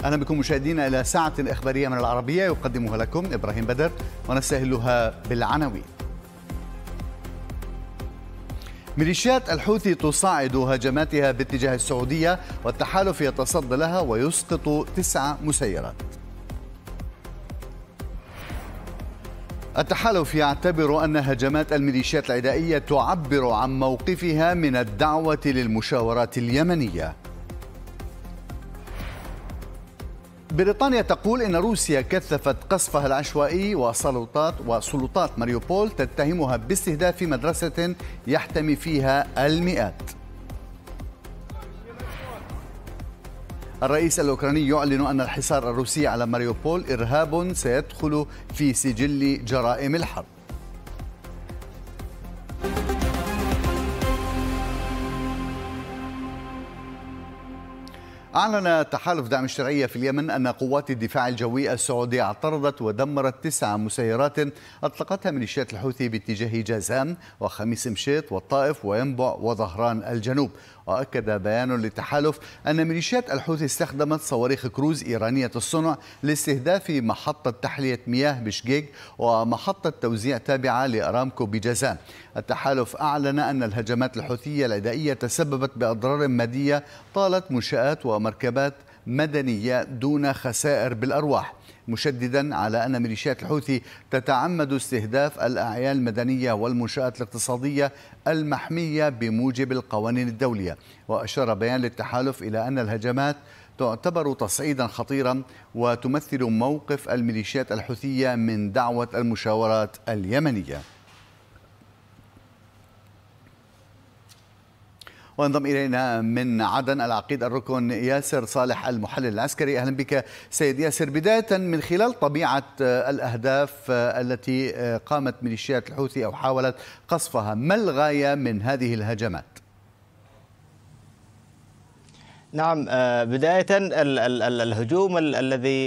أهلا بكم مشاهدينا إلى ساعة إخبارية من العربية يقدمها لكم إبراهيم بدر، ونستهلها بالعناوين. ميليشيات الحوثي تصاعد هجماتها باتجاه السعودية، والتحالف يتصدى لها ويسقط 9 مسيرات. التحالف يعتبر أن هجمات الميليشيات العدائية تعبر عن موقفها من الدعوة للمشاورات اليمنية. بريطانيا تقول إن روسيا كثفت قصفها العشوائي، وسلطات ماريوبول تتهمها باستهداف مدرسة يحتمي فيها المئات. الرئيس الأوكراني يعلن أن الحصار الروسي على ماريوبول إرهاب سيدخل في سجل جرائم الحرب. أعلن تحالف دعم الشرعية في اليمن أن قوات الدفاع الجوي السعودي اعترضت ودمرت 9 مسيرات أطلقتها ميليشيات الحوثي باتجاه جازان وخميس مشيط والطائف وينبع وظهران الجنوب. وأكد بيان للتحالف أن ميليشيات الحوثي استخدمت صواريخ كروز إيرانية الصنع لاستهداف محطة تحلية مياه بشقيق ومحطة توزيع تابعة لأرامكو بجازان. التحالف أعلن أن الهجمات الحوثية العدائية تسببت بأضرار مادية طالت منشآت ومركبات مدنية دون خسائر بالأرواح، مشددا على أن ميليشيات الحوثي تتعمد استهداف الأعيان المدنية والمنشآت الاقتصادية المحمية بموجب القوانين الدولية. وأشار بيان للتحالف إلى أن الهجمات تعتبر تصعيدا خطيرا وتمثل موقف الميليشيات الحوثية من دعوة المشاورات اليمنية. وانضم إلينا من عدن العقيد الركن ياسر صالح المحلل العسكري. أهلا بك سيد ياسر. بداية من خلال طبيعة الأهداف التي قامت ميليشيات الحوثي أو حاولت قصفها، ما الغاية من هذه الهجمات؟ نعم، بداية الهجوم الذي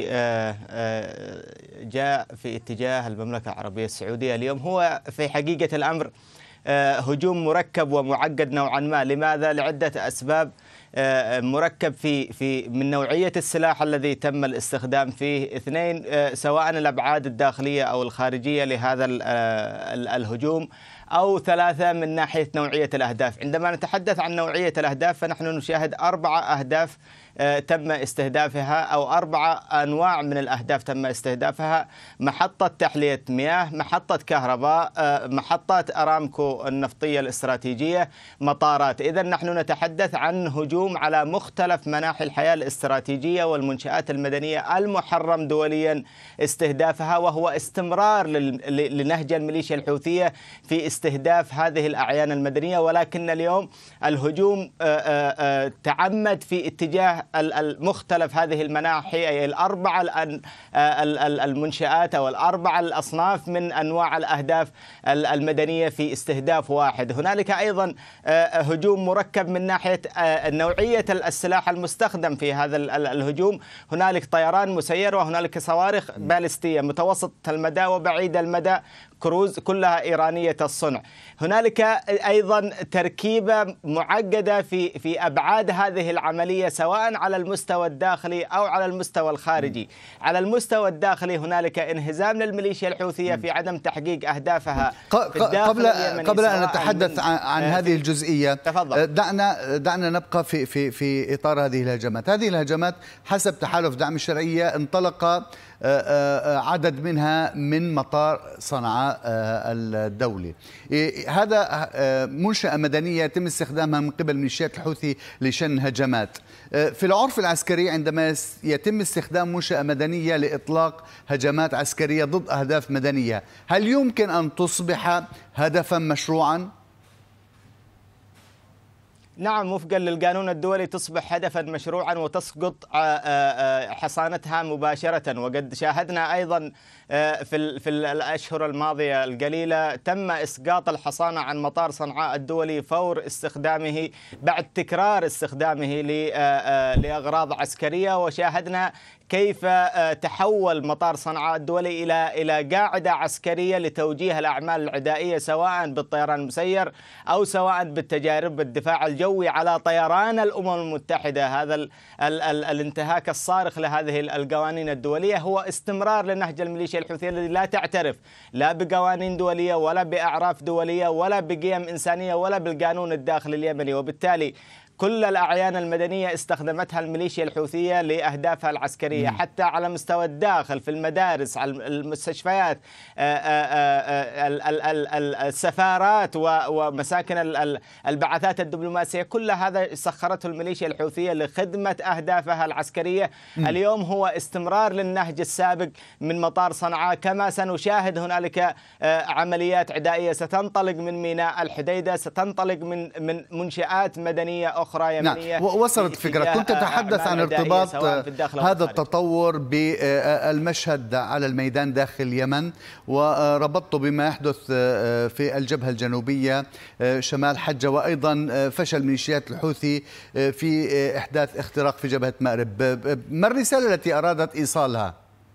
جاء في اتجاه المملكة العربية السعودية اليوم هو في حقيقة الأمر هجوم مركب ومعقد نوعا ما. لماذا؟ لعدة أسباب. مركب في من نوعية السلاح الذي تم الاستخدام فيه، 2 سواء الأبعاد الداخلية أو الخارجية لهذا الهجوم، أو 3 من ناحية نوعية الأهداف. عندما نتحدث عن نوعية الأهداف فنحن نشاهد 4 أهداف تم استهدافها، أو 4 أنواع من الأهداف تم استهدافها: محطة تحلية مياه، محطة كهرباء، محطة أرامكو النفطية الاستراتيجية، مطارات. إذن نحن نتحدث عن هجوم على مختلف مناحي الحياة الاستراتيجية والمنشآت المدنية المحرم دوليا استهدافها، وهو استمرار لنهج الميليشيا الحوثية في استهداف هذه الأعيان المدنية. ولكن اليوم الهجوم تعمد في اتجاه المختلف هذه المناحي، أي 4 المنشآت أو 4 الأصناف من أنواع الأهداف المدنية في استهداف واحد. هنالك أيضا هجوم مركب من ناحية نوعية السلاح المستخدم في هذا الهجوم. هنالك طيران مسير، وهنالك صواريخ باليستية متوسطة المدى وبعيد المدى كروز، كلها إيرانية الصنع. هنالك أيضا تركيبة معقدة في أبعاد هذه العملية، سواء على المستوى الداخلي أو على المستوى الخارجي. على المستوى الداخلي هنالك انهزام للميليشيا الحوثية في عدم تحقيق أهدافها في الداخل اليمني. قبل أن نتحدث عن هذه الجزئية، تفضل. دعنا نبقى في إطار هذه الهجمات. هذه الهجمات حسب تحالف دعم الشرعية انطلق عدد منها من مطار صنعاء الدولي. هذا منشأة مدنية يتم استخدامها من قبل ميليشيات الحوثي لشن هجمات. في العرف العسكري عندما يتم استخدام منشأة مدنية لإطلاق هجمات عسكرية ضد أهداف مدنية، هل يمكن أن تصبح هدفا مشروعا؟ نعم، وفقا للقانون الدولي تصبح هدفا مشروعا وتسقط حصانتها مباشرة. وقد شاهدنا أيضا في الأشهر الماضية القليلة تم إسقاط الحصانة عن مطار صنعاء الدولي فور استخدامه، بعد تكرار استخدامه لأغراض عسكرية. وشاهدنا كيف تحول مطار صنعاء الدولي إلى قاعدة عسكرية لتوجيه الأعمال العدائية، سواء بالطيران المسير أو سواء بالتجارب بالدفاع الجوي على طيران الأمم المتحدة. هذا الانتهاك الصارخ لهذه القوانين الدولية هو استمرار لنهج الميليشيا الحوثية الذي لا تعترف لا بقوانين دولية ولا بأعراف دولية ولا بقيم إنسانية ولا بالقانون الداخلي اليمني. وبالتالي كل الأعيان المدنية استخدمتها الميليشيا الحوثية لأهدافها العسكرية، حتى على مستوى الداخل في المدارس، على المستشفيات، السفارات ومساكن البعثات الدبلوماسية. كل هذا سخرته الميليشيا الحوثية لخدمة أهدافها العسكرية. اليوم هو استمرار للنهج السابق من مطار صنعاء، كما سنشاهد هنالك عمليات عدائية ستنطلق من ميناء الحديدة، ستنطلق من منشآت مدنية أخرى يمنية. نعم، وصلت فكرة. كنت تتحدث عن ارتباط هذا التطور بالمشهد على الميدان داخل اليمن، وربطته بما يحدث في الجبهة الجنوبية شمال حجة، وأيضا فشل ميليشيات الحوثي في إحداث اختراق في جبهة مأرب. ما الرسالة التي أرادت إيصالها؟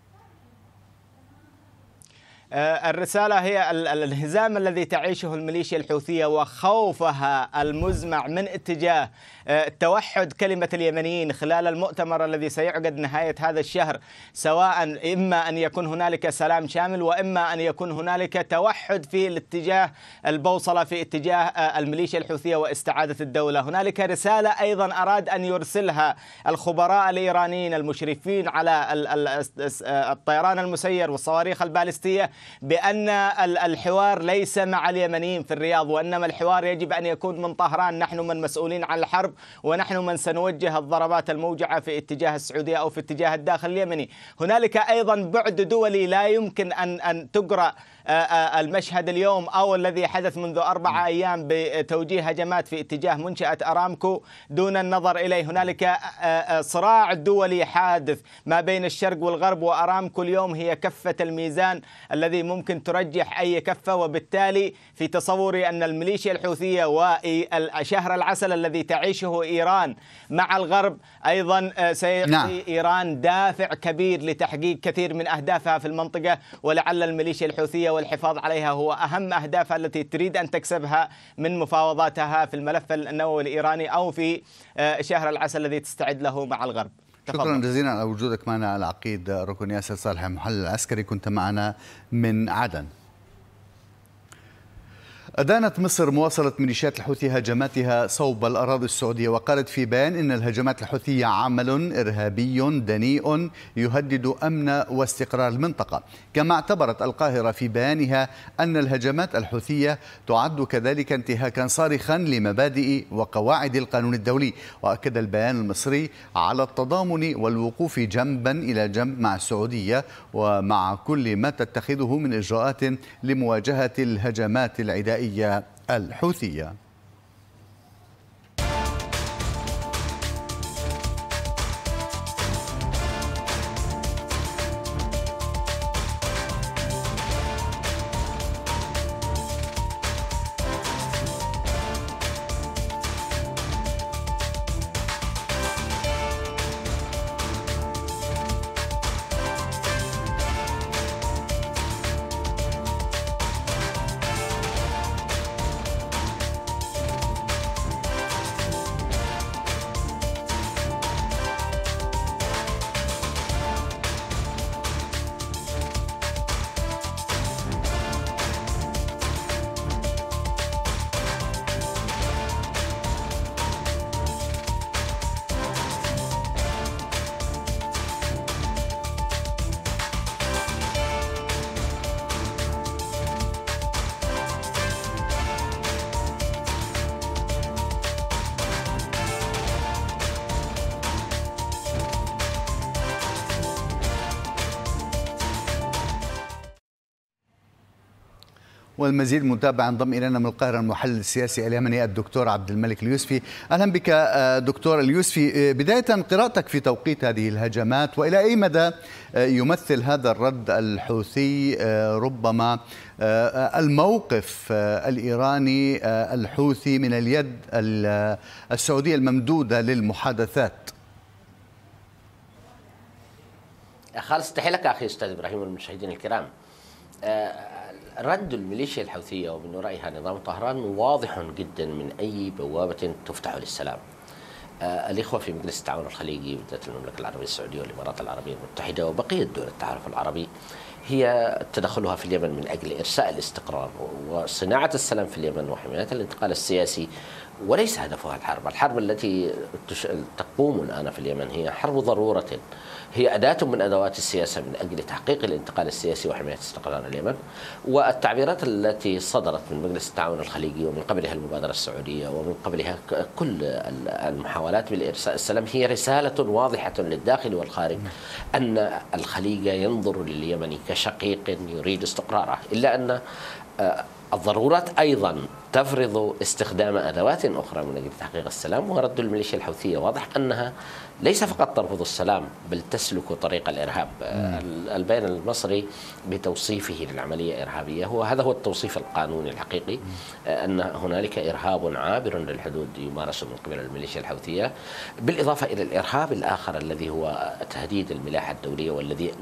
الرسالة هي الانهزام الذي تعيشه الميليشيا الحوثية وخوفها المزمع من اتجاه توحد كلمة اليمنيين خلال المؤتمر الذي سيعقد نهاية هذا الشهر، سواء إما أن يكون هنالك سلام شامل وإما أن يكون هنالك توحد في الاتجاه البوصلة في اتجاه الميليشيا الحوثية واستعادة الدولة. هنالك رسالة أيضا أراد أن يرسلها الخبراء الإيرانيين المشرفين على الطيران المسير والصواريخ البالستية، بأن الحوار ليس مع اليمنيين في الرياض، وإنما الحوار يجب أن يكون من طهران. نحن من مسؤولين عن الحرب، ونحن من سنوجه الضربات الموجعة في اتجاه السعودية أو في اتجاه الداخل اليمني. هنالك أيضا بعد دولي لا يمكن أن تقرأ المشهد اليوم أو الذي حدث منذ 4 أيام بتوجيه هجمات في اتجاه منشأة أرامكو دون النظر إليه. هنالك صراع دولي حادث ما بين الشرق والغرب، وأرامكو اليوم هي كفة الميزان الذي ممكن ترجح أي كفة. وبالتالي في تصوري أن الميليشيا الحوثية وشهر العسل الذي تعيشه إيران مع الغرب أيضا سيعطي إيران دافع كبير لتحقيق كثير من أهدافها في المنطقة، ولعل الميليشيا الحوثية والحفاظ عليها هو أهم أهدافها التي تريد أن تكسبها من مفاوضاتها في الملف النووي الإيراني أو في شهر العسل الذي تستعد له مع الغرب. شكرا جزيلا على وجودك معنا العقيد ركن ياسر صالح، المحلل العسكري، كنت معنا من عدن. أدانت مصر مواصلة ميليشيات الحوثي هجماتها صوب الأراضي السعودية، وقالت في بيان إن الهجمات الحوثية عمل إرهابي دنيء يهدد أمن واستقرار المنطقة. كما اعتبرت القاهرة في بيانها أن الهجمات الحوثية تعد كذلك انتهاكا صارخا لمبادئ وقواعد القانون الدولي. وأكد البيان المصري على التضامن والوقوف جنبا إلى جنب مع السعودية ومع كل ما تتخذه من إجراءات لمواجهة الهجمات العدائية الحوثية. والمزيد متابعة انضم إلينا من القاهرة المحلل السياسي اليمني الدكتور عبد الملك اليوسفي. أهلا بك دكتور اليوسفي. بداية قراءتك في توقيت هذه الهجمات، وإلى أي مدى يمثل هذا الرد الحوثي ربما الموقف الإيراني الحوثي من اليد السعودية الممدودة للمحادثات؟ خالص تحية لك أخي أستاذ إبراهيم والمشاهدين الكرام. رد الميليشيا الحوثية ومن ورائها نظام طهران واضح جدا من أي بوابة تفتح للسلام. الإخوة في مجلس التعاون الخليجي بالذات المملكة العربية السعودية والإمارات العربية المتحدة وبقية دول التعارف العربي هي تدخلها في اليمن من أجل إرساء الاستقرار وصناعة السلام في اليمن وحماية الانتقال السياسي، وليس هدفها الحرب. الحرب التي تقوم الآن في اليمن هي حرب ضرورة، هي أداة من أدوات السياسة من أجل تحقيق الانتقال السياسي وحماية استقرار اليمن. والتعبيرات التي صدرت من مجلس التعاون الخليجي ومن قبلها المبادرة السعودية ومن قبلها كل المحاولات بالإرساء السلام هي رسالة واضحة للداخل والخارج أن الخليج ينظر لليمن كشقيق يريد استقراره، إلا أن الضرورات أيضا تفرض استخدام أدوات أخرى من أجل تحقيق السلام. ورد الميليشيا الحوثية واضح أنها ليس فقط ترفض السلام بل تسلك طريق الإرهاب. البيان المصري بتوصيفه للعملية إرهابية هذا هو التوصيف القانوني الحقيقي، أن هنالك إرهاب عابر للحدود يمارس من قبل الميليشيا الحوثية، بالإضافة إلى الإرهاب الآخر الذي هو تهديد الملاحة الدولية والذي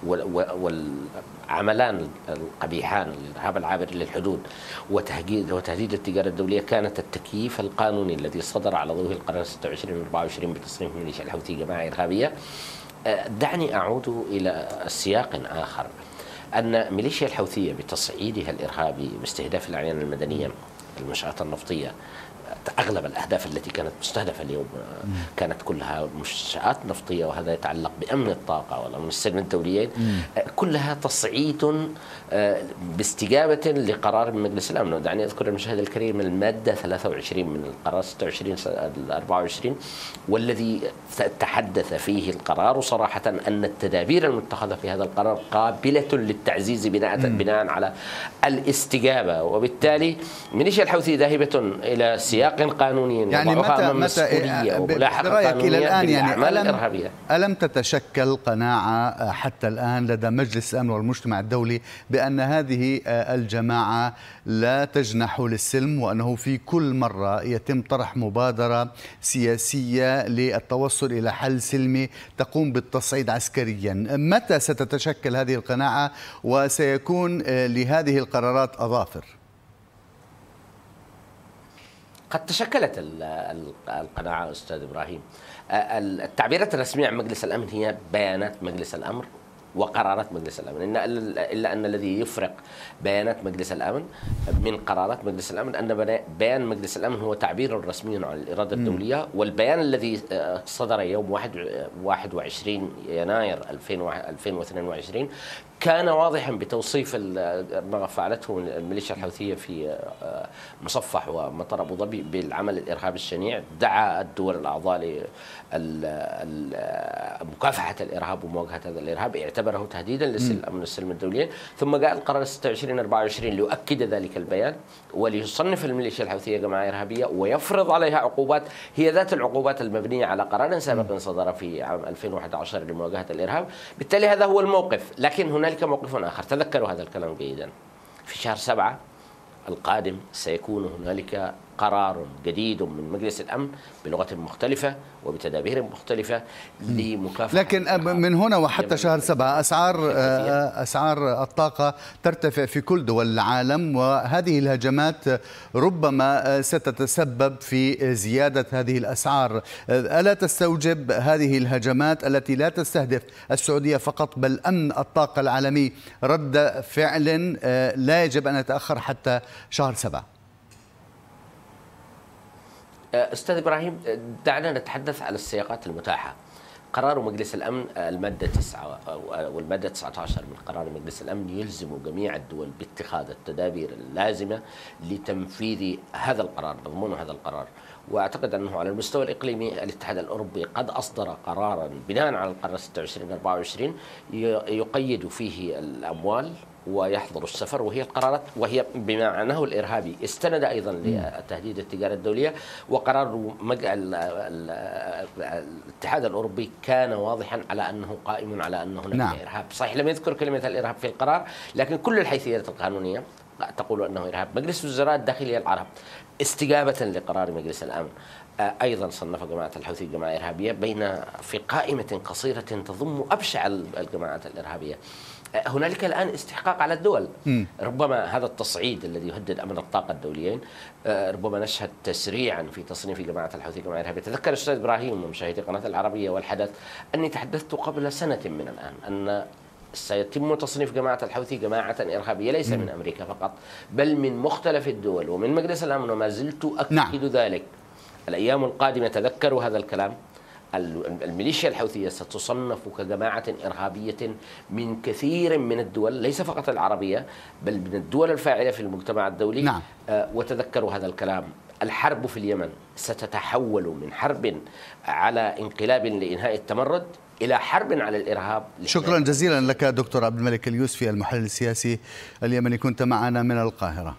والعملان القبيحان الإرهاب العابر للحدود وتهديد التجارة الدولية كانت التكييف القانوني الذي صدر على ضوء القرار 26/24 بتصنيف الميليشيا الحوثية جماعة إرهابية. دعني أعود إلى سياق آخر، أن ميليشيا الحوثية بتصعيدها الإرهابي باستهداف الأعيان المدنية المنشآت النفطية، أغلب الأهداف التي كانت مستهدفة اليوم كانت كلها منشآت نفطية، وهذا يتعلق بأمن الطاقة والأمن السلمي الدوليين، كلها تصعيد باستجابة لقرار من مجلس الأمن. دعني أذكر المشاهد الكريم المادة 23 من القرار 26/24 والذي تحدث فيه القرار صراحة أن التدابير المتخذة في هذا القرار قابلة للتعزيز بناء على الاستجابة، وبالتالي ميليشيا الحوثي ذاهبة إلى سياق قانوني يعني متى برأيك إلى الآن يعني ألم تتشكل قناعة حتى الآن لدى مجلس الأمن والمجتمع الدولي بأن هذه الجماعة لا تجنح للسلم، وأنه في كل مرة يتم طرح مبادرة سياسية للتوصل إلى حل سلمي تقوم بالتصعيد عسكريا؟ متى ستتشكل هذه القناعة وسيكون لهذه القرارات أظافر؟ قد تشكلت القناعة أستاذ إبراهيم. التعبيرات الرسمية عن مجلس الأمن هي بيانات مجلس الأمر وقرارات مجلس الأمن، إلا أن الذي يفرق بيانات مجلس الأمن من قرارات مجلس الأمن أن بيان مجلس الأمن هو تعبير رسمي عن الإرادة الدولية، والبيان الذي صدر يوم 21 يناير 2022 كان واضحا بتوصيف ما فعلته الميليشيا الحوثية في مصفح ومطار أبو ظبي بالعمل الإرهابي الشنيع. دعا الدول الأعضاء لمكافحة الإرهاب ومواجهة هذا الإرهاب، اعتبره تهديدا للأمن والسلم الدوليين. ثم جاء القرار 26/24 ليؤكد ذلك البيان وليصنف الميليشيا الحوثية جماعة إرهابية ويفرض عليها عقوبات هي ذات العقوبات المبنية على قرار سابق صدر في عام 2011 لمواجهة الإرهاب. بالتالي هذا هو الموقف، لكن هنالك موقف آخر. تذكروا هذا الكلام جيدا، في شهر 7 القادم سيكون هنالك قرار جديد من مجلس الأمن بلغة مختلفة وبتدابير مختلفة لمكافحة. لكن من هنا وحتى شهر 7 أسعار الطاقة ترتفع في كل دول العالم، وهذه الهجمات ربما ستتسبب في زيادة هذه الأسعار. ألا تستوجب هذه الهجمات التي لا تستهدف السعودية فقط بل أمن الطاقة العالمي رد فعل لا يجب أن يتأخر حتى شهر 7؟ أستاذ إبراهيم، دعنا نتحدث على السياقات المتاحة. قرار مجلس الأمن المادة 9 والمادة 19 من قرار مجلس الأمن يلزم جميع الدول باتخاذ التدابير اللازمة لتنفيذ هذا القرار، مضمون هذا القرار. وأعتقد أنه على المستوى الإقليمي الاتحاد الأوروبي قد أصدر قرارا بناء على القرار 26/24 يقيد فيه الأموال ويحظر السفر، وهي القرارات وهي بمعناه الإرهابي استند أيضا للتهديد التجارة الدولية. وقرار الاتحاد الأوروبي كان واضحا على أنه قائم على أن هناك إرهاب. صحيح لم يذكر كلمة الإرهاب في القرار، لكن كل الحيثيات القانونية تقول أنه إرهاب. مجلس وزراء الداخلية العرب استجابة لقرار مجلس الأمن أيضا صنف جماعة الحوثي جماعة إرهابية في قائمة قصيرة تضم أبشع الجماعات الإرهابية. هنالك الآن استحقاق على الدول. ربما هذا التصعيد الذي يهدد أمن الطاقة الدوليين، ربما نشهد تسريعا في تصنيف جماعة الحوثي جماعة إرهابية. تذكر الأستاذ إبراهيم ومشاهدي قناة العربية والحدث أني تحدثت قبل سنة من الآن أن سيتم تصنيف جماعة الحوثي جماعة إرهابية ليس من أمريكا فقط بل من مختلف الدول ومن مجلس الأمن، وما زلت أكد ذلك. الأيام القادمة تذكروا هذا الكلام. الميليشيا الحوثية ستصنف كجماعة إرهابية من كثير من الدول ليس فقط العربية بل من الدول الفاعلة في المجتمع الدولي. وتذكروا هذا الكلام. الحرب في اليمن ستتحول من حرب على انقلاب لإنهاء التمرد إلى حرب على الإرهاب. شكرا جزيلا لك دكتور عبد الملك اليوسفي المحلل السياسي اليمني، كنت معنا من القاهرة.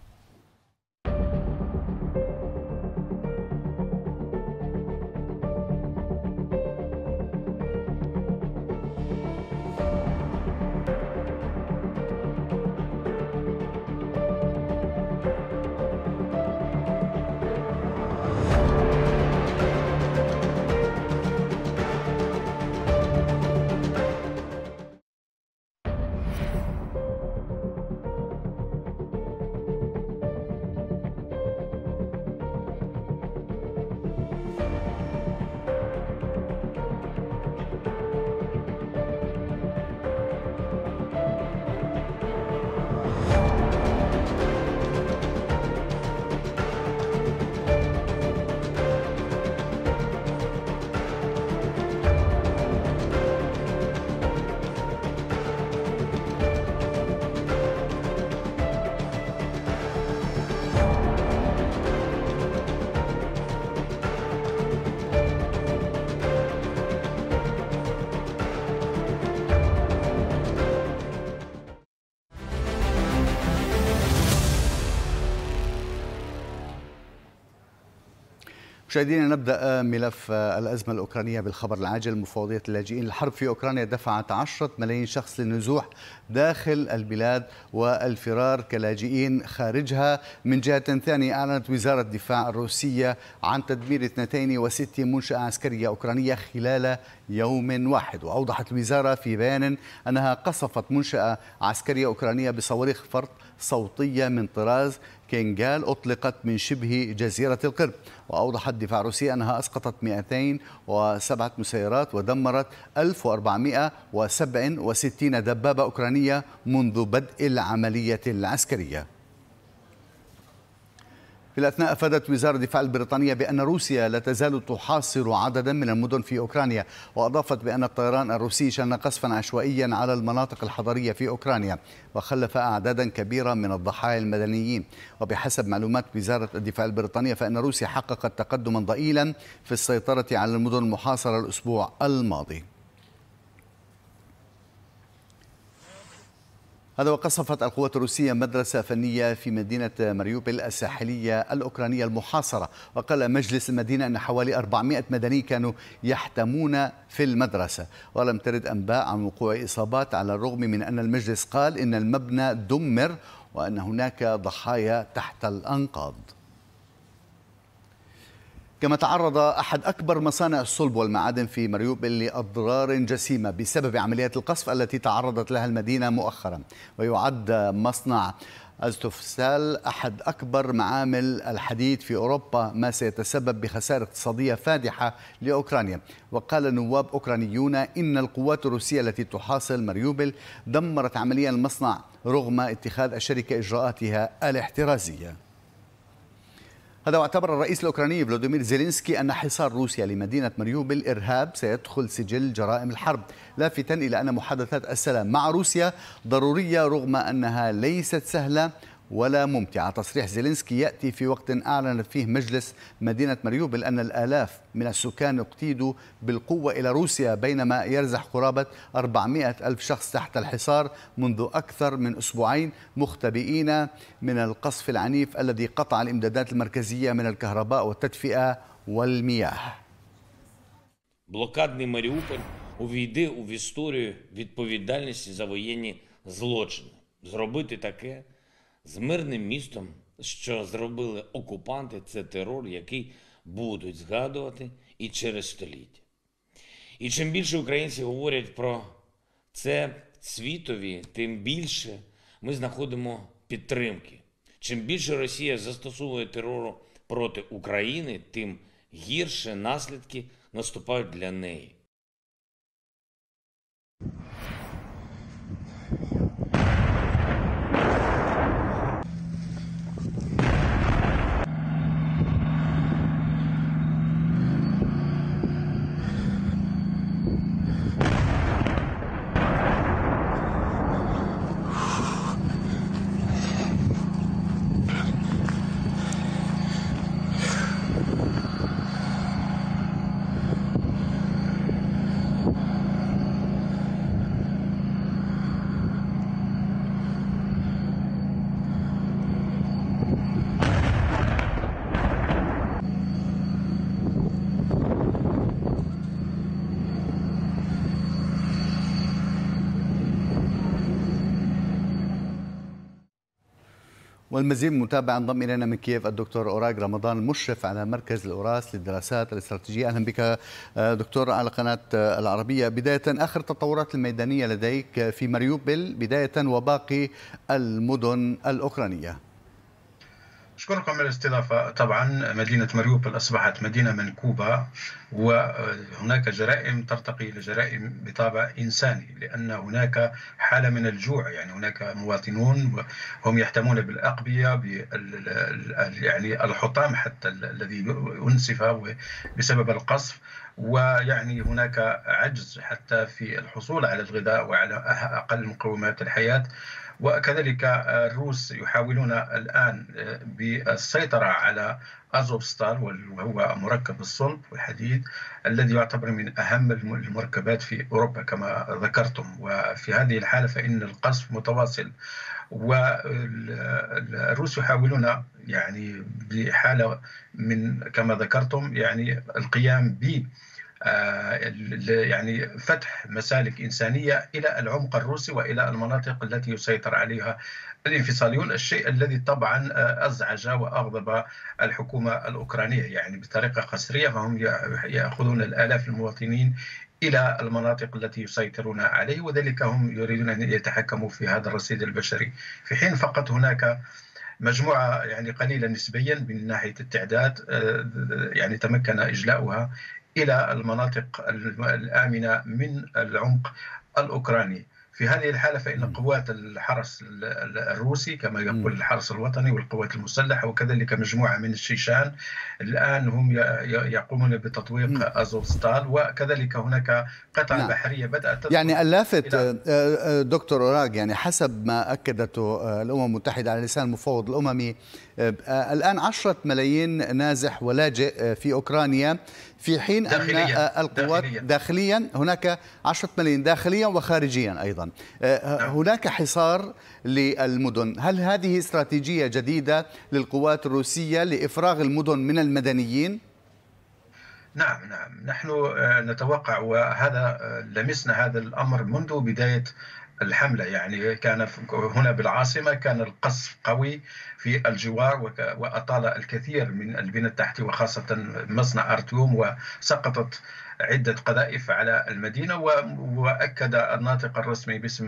مشاهدينا، نبدأ ملف الأزمة الأوكرانية بالخبر العاجل. مفوضية اللاجئين. الحرب في أوكرانيا دفعت 10 ملايين شخص للنزوح داخل البلاد والفرار كلاجئين خارجها. من جهة ثانية، أعلنت وزارة الدفاع الروسية عن تدمير 62 منشأة عسكرية أوكرانية خلال يوم واحد. وأوضحت الوزارة في بيان أنها قصفت منشأة عسكرية أوكرانية بصواريخ فرط صوتية من طراز كينغال أطلقت من شبه جزيرة القرم. وأوضحت الدفاع الروسي أنها أسقطت 207 مسيرات ودمرت 1467 دبابة أوكرانية منذ بدء العملية العسكرية. في الأثناء أفادت وزارة الدفاع البريطانية بأن روسيا لا تزال تحاصر عددا من المدن في أوكرانيا. وأضافت بأن الطيران الروسي شن قصفا عشوائيا على المناطق الحضرية في أوكرانيا وخلف أعدادا كبيرة من الضحايا المدنيين. وبحسب معلومات وزارة الدفاع البريطانية فإن روسيا حققت تقدما ضئيلا في السيطرة على المدن المحاصرة الأسبوع الماضي. هذا وقصفت القوات الروسية مدرسة فنية في مدينة ماريوبل الساحلية الأوكرانية المحاصرة. وقال مجلس المدينة أن حوالي 400 مدني كانوا يحتمون في المدرسة. ولم ترد أنباء عن وقوع إصابات على الرغم من أن المجلس قال إن المبنى دمر وأن هناك ضحايا تحت الأنقاض. كما تعرض أحد أكبر مصانع الصلب والمعادن في ماريوبل لأضرار جسيمة بسبب عمليات القصف التي تعرضت لها المدينة مؤخرا. ويعد مصنع أزوفستال أحد أكبر معامل الحديد في أوروبا، ما سيتسبب بخسائر اقتصادية فادحة لأوكرانيا. وقال نواب أوكرانيون إن القوات الروسية التي تحاصر ماريوبل دمرت عمليا المصنع رغم اتخاذ الشركة إجراءاتها الاحترازية. هذا واعتبر الرئيس الأوكراني فلاديمير زيلينسكي أن حصار روسيا لمدينة ماريوبل إرهاب سيدخل سجل جرائم الحرب، لافتا إلى أن محادثات السلام مع روسيا ضرورية رغم أنها ليست سهلة ولا ممتعة. تصريح زيلينسكي يأتي في وقت أعلن فيه مجلس مدينة ماريوبل أن الآلاف من السكان اقتيدوا بالقوة إلى روسيا، بينما يرزح قرابة 400 ألف شخص تحت الحصار منذ أكثر من أسبوعين، مختبئين من القصف العنيف الذي قطع الإمدادات المركزية من الكهرباء والتدفئة والمياه. Блокадний Маріуполь увійде в історію відповідальності за воєнні злочини. Зробити таке з мирним містом, що зробили окупанти, це терор, який будуть згадувати і через століття. І чим більше українці говорять про це світові, тим більше ми знаходимо підтримки. Чим більше Росія застосовує терору проти України, тим гірше наслідки наступають для неї. والمزيد من متابعة انضم إلينا من كييف الدكتور أوراق رمضان، المشرف على مركز الأوراس للدراسات الاستراتيجية. أهلا بك دكتور على قناة العربية. بداية، آخر التطورات الميدانية لديك في ماريوبل بداية وباقي المدن الأوكرانية. أشكركم على الاستضافة. طبعا مدينة ماريوبل أصبحت مدينة منكوبة، وهناك جرائم ترتقي إلى جرائم بطابع إنساني، لأن هناك حالة من الجوع. يعني هناك مواطنون وهم يحتمون بالأقبية، يعني الحطام حتى الذي أنسف بسبب القصف، ويعني هناك عجز حتى في الحصول على الغذاء وعلى أقل مقومات الحياة. وكذلك الروس يحاولون الآن بالسيطرة على أزوفستال، وهو مركب الصلب والحديد الذي يعتبر من أهم المركبات في أوروبا كما ذكرتم. وفي هذه الحالة فإن القصف متواصل، والروس يحاولون يعني بحالة من كما ذكرتم يعني القيام ب يعني فتح مسالك إنسانية إلى العمق الروسي وإلى المناطق التي يسيطر عليها الانفصاليون، الشيء الذي طبعا أزعج وأغضب الحكومة الأوكرانية يعني بطريقة قسرية. فهم يأخذون الآلاف المواطنين إلى المناطق التي يسيطرون عليه، وذلك هم يريدون أن يتحكموا في هذا الرصيد البشري، في حين فقط هناك مجموعة يعني قليلة نسبيا من ناحية التعداد يعني تمكن إجلاؤها إلى المناطق الآمنة من العمق الأوكراني. في هذه الحالة فإن قوات الحرس الروسي كما يقول الحرس الوطني والقوات المسلحة وكذلك مجموعة من الشيشان الآن هم يقومون بتطويق أزوفستال، وكذلك هناك قطع بحرية بدأت يعني اللافت دكتور أوراق، يعني حسب ما أكدته الأمم المتحدة على لسان المفوض الأممي الآن 10 ملايين نازح ولاجئ في أوكرانيا، في حين أن القوات داخليا هناك 10 ملايين داخليا وخارجيا أيضا. هناك حصار للمدن. هل هذه استراتيجية جديدة للقوات الروسية لإفراغ المدن من المدنيين؟ نعم نحن نتوقع، وهذا لمسنا هذا الأمر منذ بداية الحملة. يعني كان هنا بالعاصمة كان القصف قوي في الجوار وأطال الكثير من البنى التحتية وخاصة مصنع أرتيوم، وسقطت عدة قذائف على المدينة. وأكد الناطق الرسمي باسم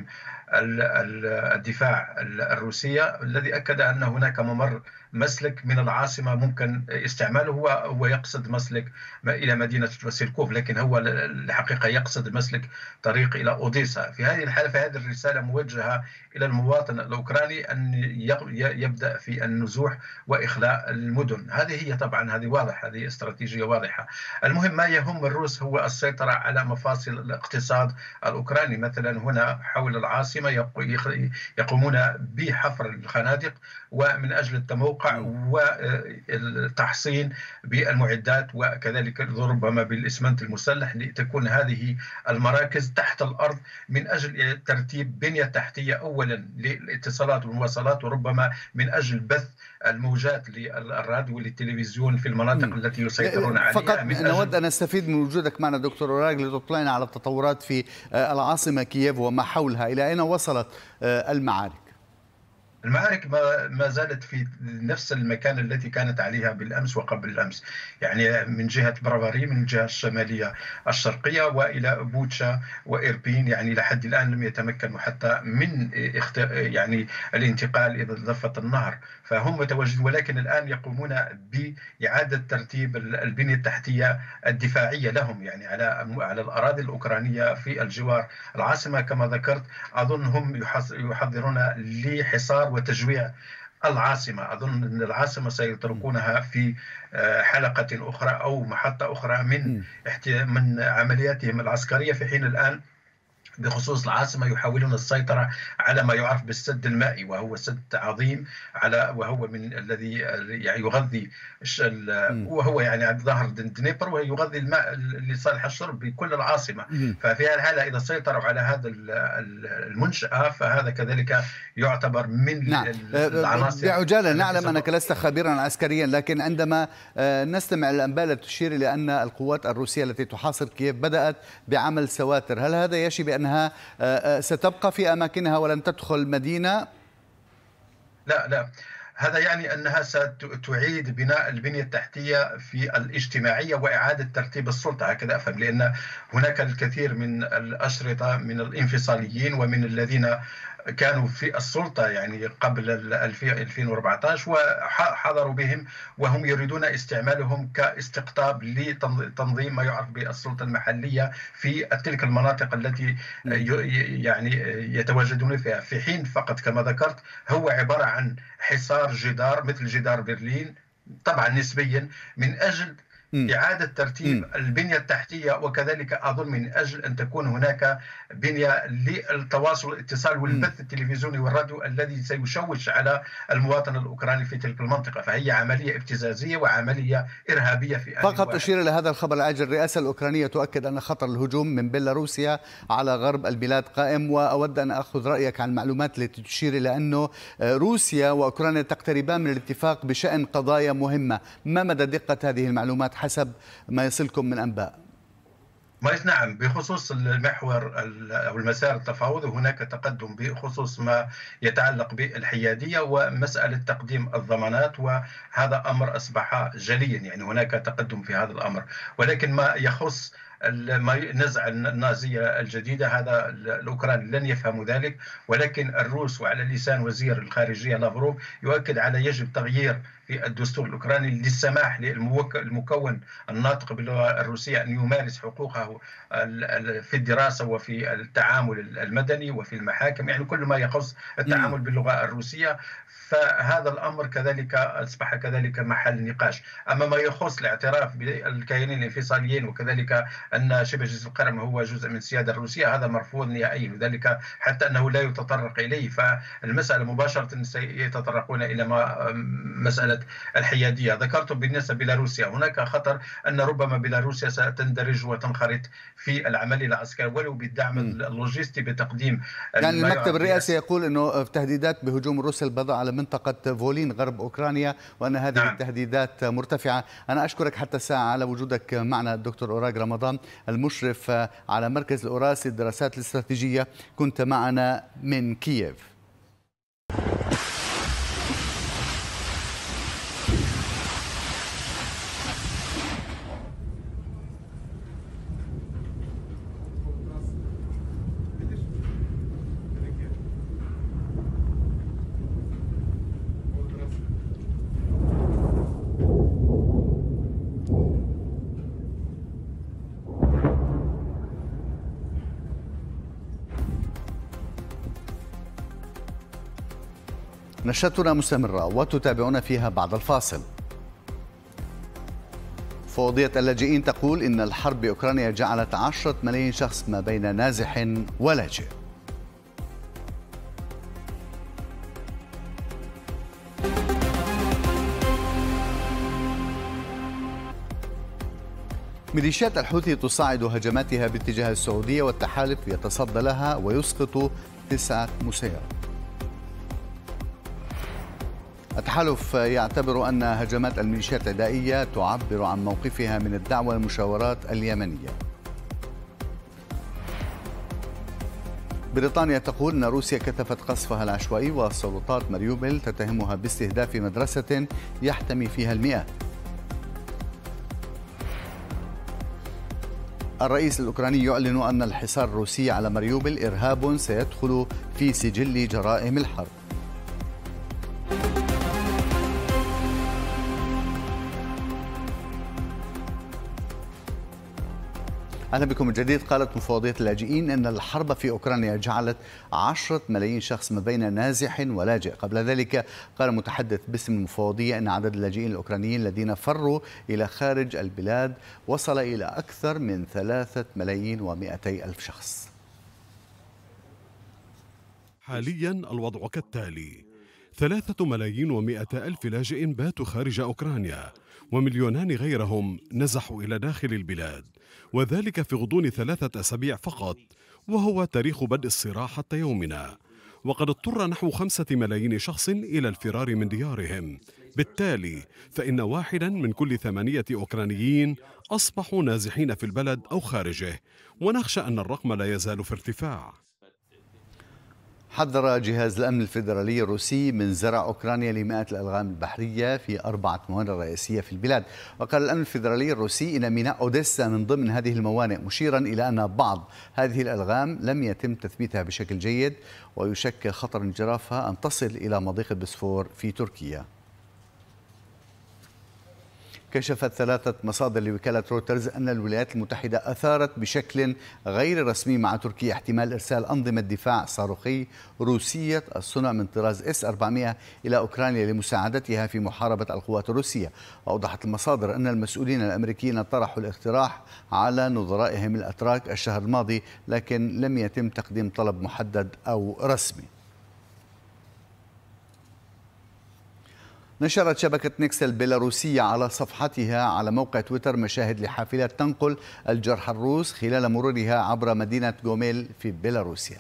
الدفاع الروسية الذي أكد أن هناك ممر مسلك من العاصمة ممكن استعماله، ويقصد مسلك إلى مدينة واسيلكوف، لكن هو الحقيقة يقصد مسلك طريق إلى أوديسا. في هذه الحالة فهذه الرسالة موجهة إلى المواطن الأوكراني أن يبدأ في النزوح وإخلاء المدن. هذه هي طبعا هذه واضح، هذه استراتيجية واضحة. المهم ما يهم الروس الروس هو السيطرة على مفاصل الاقتصاد الأوكراني. مثلا هنا حول العاصمة يقومون بحفر الخنادق ومن أجل التموقع والتحصين بالمعدات وكذلك ربما بالإسمنت المسلح، لتكون هذه المراكز تحت الأرض من أجل ترتيب بنية تحتية أولا للاتصالات والمواصلات، وربما من أجل بث الموجات للراديو والتلفزيون في المناطق التي يسيطرون عليها. فقط نود أن نستفيد من وجودك معنا دكتور أوراق لتطلعنا على التطورات في العاصمة كييف وما حولها. إلى أين وصلت المعارك؟ المعارك ما زالت في نفس المكان التي كانت عليها بالأمس وقبل الأمس، يعني من جهة برافاري من الجهة الشمالية الشرقية وإلى بوتشا وإربين، يعني لحد الآن لم يتمكنوا حتى من يعني الانتقال إلى ضفة النهر، فهم متواجدون. ولكن الآن يقومون بإعادة ترتيب البنية التحتية الدفاعية لهم، يعني على الأراضي الأوكرانية في الجوار العاصمة. كما ذكرت أظن هم يحضرون لحصار وتجويع العاصمة. أظن أن العاصمة سيتركونها في حلقة أخرى أو محطة أخرى من عملياتهم العسكرية، في حين الآن بخصوص العاصمة يحاولون السيطرة على ما يعرف بالسد المائي، وهو سد عظيم وهو من الذي يعني يغذي وهو يعني على ظهر دنيبر، ويغذي الماء لصالح الشرب بكل العاصمة. ففي الحالة إذا سيطروا على هذا المنشأة فهذا كذلك يعتبر من العناصر. بعجالة، نعلم أنك لست خبيرا عسكريا، لكن عندما نستمع الأنباء التي تشير إلى أن القوات الروسية التي تحاصر كييف بدأت بعمل سواتر، هل هذا يشي بأنها ستبقى في أماكنها ولن تدخل مدينة؟ لا، هذا يعني أنها ستعيد بناء البنية التحتية في الاجتماعية وإعادة ترتيب السلطة، هكذا أفهم، لأن هناك الكثير من الأشرطة من الانفصاليين ومن الذين كانوا في السلطة يعني قبل 2014 وحضروا بهم، وهم يريدون استعمالهم كاستقطاب لتنظيم ما يعرف بالسلطة المحلية في تلك المناطق التي يعني يتواجدون فيها، في حين فقط كما ذكرت هو عبارة عن حصار جدار مثل جدار برلين طبعا نسبيا من أجل إعادة ترتيب البنية التحتية، وكذلك أظن من أجل أن تكون هناك بنية للتواصل والاتصال والبث التلفزيوني والراديو الذي سيشوش على المواطن الأوكراني في تلك المنطقة. فهي عملية ابتزازية وعملية إرهابية في فقط أشير إلى هذا الخبر العاجل. الرئاسة الأوكرانية تؤكد أن خطر الهجوم من بيلاروسيا على غرب البلاد قائم، وأود أن أخذ رأيك عن المعلومات التي تشير إلى أنه روسيا وأوكرانيا تقتربان من الاتفاق بشأن قضايا مهمة. ما مدى دقة هذه المعلومات حسب ما يصلكم من أنباء؟ نعم، بخصوص المحور أو المسار التفاوضي هناك تقدم بخصوص ما يتعلق بالحيادية ومسألة تقديم الضمانات، وهذا أمر أصبح جليا، يعني هناك تقدم في هذا الأمر. ولكن ما يخص نزع النازية الجديدة هذا الأوكران لن يفهموا ذلك، ولكن الروس وعلى لسان وزير الخارجية لافروف يؤكد على يجب تغيير في الدستور الأوكراني للسماح للمكون الناطق باللغة الروسية أن يمارس حقوقه في الدراسة وفي التعامل المدني وفي المحاكم، يعني كل ما يخص التعامل باللغة الروسية. فهذا الأمر كذلك أصبح كذلك محل نقاش. أما ما يخص الاعتراف بالكيانين الانفصاليين وكذلك أن شبه جزيرة القرم هو جزء من السيادة الروسية، هذا مرفوض نهائيا، وذلك حتى أنه لا يتطرق إليه. فالمسألة مباشرة سيتطرقون إلى مسألة الحيادية. ذكرت بالنسبة بيلاروسيا هناك خطر أن ربما بيلاروسيا ستندرج وتنخرط في العملية العسكرية ولو بالدعم اللوجستي بتقديم. يعني المكتب الرئاسي يقول أنه تهديدات بهجوم روسيا البضاء على منطقة فولين غرب أوكرانيا وأن هذه التهديدات مرتفعة. أنا أشكرك حتى الساعة على وجودك معنا الدكتور أوراق رمضان المشرف على مركز الأوراسي للدراسات الاستراتيجية، كنت معنا من كييف. نشرتنا مستمرة وتتابعون فيها بعد الفاصل. مفوضية اللاجئين تقول إن الحرب بأوكرانيا جعلت 10 ملايين شخص ما بين نازح ولاجئ. ميليشيات الحوثي تصاعد هجماتها باتجاه السعودية، والتحالف يتصدى لها ويسقط 9 مسيرات. التحالف يعتبر أن هجمات الميليشيات العدائية تعبر عن موقفها من الدعوة والمشاورات اليمنية. بريطانيا تقول أن روسيا كثفت قصفها العشوائي، وسلطات ماريوبل تتهمها باستهداف مدرسة يحتمي فيها المئات. الرئيس الأوكراني يعلن أن الحصار الروسي على ماريوبل إرهاب سيدخل في سجل جرائم الحرب. أهلا بكم من جديد. قالت مفوضية اللاجئين أن الحرب في أوكرانيا جعلت 10 ملايين شخص ما بين نازح ولاجئ. قبل ذلك قال متحدث باسم المفوضية أن عدد اللاجئين الأوكرانيين الذين فروا إلى خارج البلاد وصل إلى أكثر من 3,200,000 شخص. حاليا الوضع كالتالي: 3,100,000 لاجئ باتوا خارج أوكرانيا، ومليونان غيرهم نزحوا إلى داخل البلاد، وذلك في غضون 3 أسابيع فقط، وهو تاريخ بدء الصراع حتى يومنا. وقد اضطر نحو 5 ملايين شخص إلى الفرار من ديارهم. بالتالي فإن 1 من كل 8 أوكرانيين أصبحوا نازحين في البلد أو خارجه، ونخشى أن الرقم لا يزال في ارتفاع. حذر جهاز الأمن الفيدرالي الروسي من زرع أوكرانيا لمئات الألغام البحرية في 4 موانئ رئيسية في البلاد. وقال الأمن الفيدرالي الروسي إن ميناء أوديسا من ضمن هذه الموانئ، مشيرا إلى أن بعض هذه الألغام لم يتم تثبيتها بشكل جيد، ويشكل خطر انجرافها أن تصل إلى مضيق البسفور في تركيا. كشفت 3 مصادر لوكالة رويترز أن الولايات المتحدة أثارت بشكل غير رسمي مع تركيا احتمال إرسال أنظمة دفاع صاروخي روسية الصنع من طراز S-400 إلى أوكرانيا لمساعدتها في محاربة القوات الروسية. وأوضحت المصادر أن المسؤولين الأمريكيين طرحوا الاقتراح على نظرائهم الأتراك الشهر الماضي، لكن لم يتم تقديم طلب محدد أو رسمي. نشرت شبكة نيكس البيلاروسية على صفحتها على موقع تويتر مشاهد لحافلة تنقل الجرحى الروس خلال مرورها عبر مدينة غوميل في بيلاروسيا.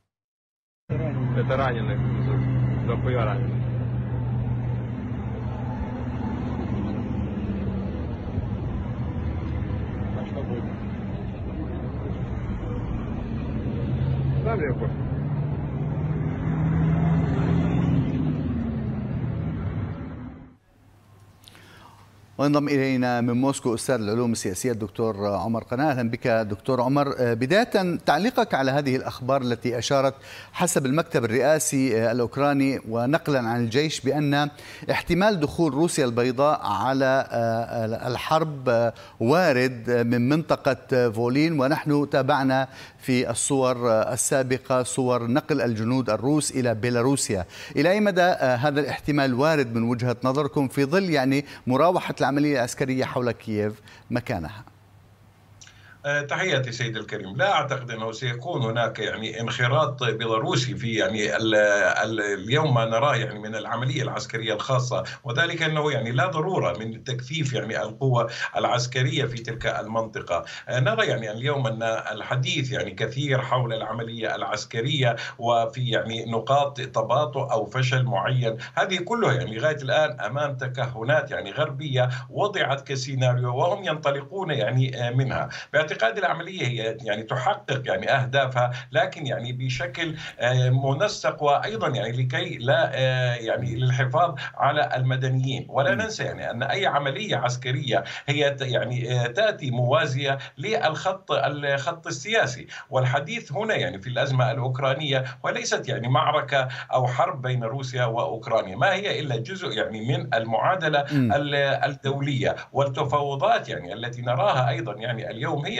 وانضم إلينا من موسكو أستاذ العلوم السياسية الدكتور عمر قناة. أهلا بك دكتور عمر. بداية تعليقك على هذه الأخبار التي أشارت حسب المكتب الرئاسي الأوكراني ونقلا عن الجيش بأن احتمال دخول روسيا البيضاء على الحرب وارد من منطقة فولين، ونحن تابعنا في الصور السابقة صور نقل الجنود الروس إلى بيلاروسيا. إلى أي مدى هذا الاحتمال وارد من وجهة نظركم في ظل مراوحة العملية العسكرية حول كييف مكانها؟ تحياتي سيد الكريم. لا أعتقد أنه سيكون هناك انخراط بيلاروسي في اليوم ما نراه من العملية العسكرية الخاصة، وذلك أنه لا ضرورة من تكثيف القوة العسكرية في تلك المنطقة. نرى اليوم أن الحديث كثير حول العملية العسكرية وفي نقاط تباطؤ أو فشل معين. هذه كلها لغاية الآن أمام تكهنات غربية وضعت كسيناريو وهم ينطلقون منها. باعتقاد العملية هي تحقق أهدافها، لكن بشكل منسق، وأيضا لكي لا للحفاظ على المدنيين. ولا ننسى أن أي عملية عسكرية هي تأتي موازية للخط السياسي. والحديث هنا في الأزمة الأوكرانية وليست معركة أو حرب بين روسيا وأوكرانيا، ما هي إلا جزء من المعادلة الدولية والتفاوضات التي نراها أيضا اليوم هي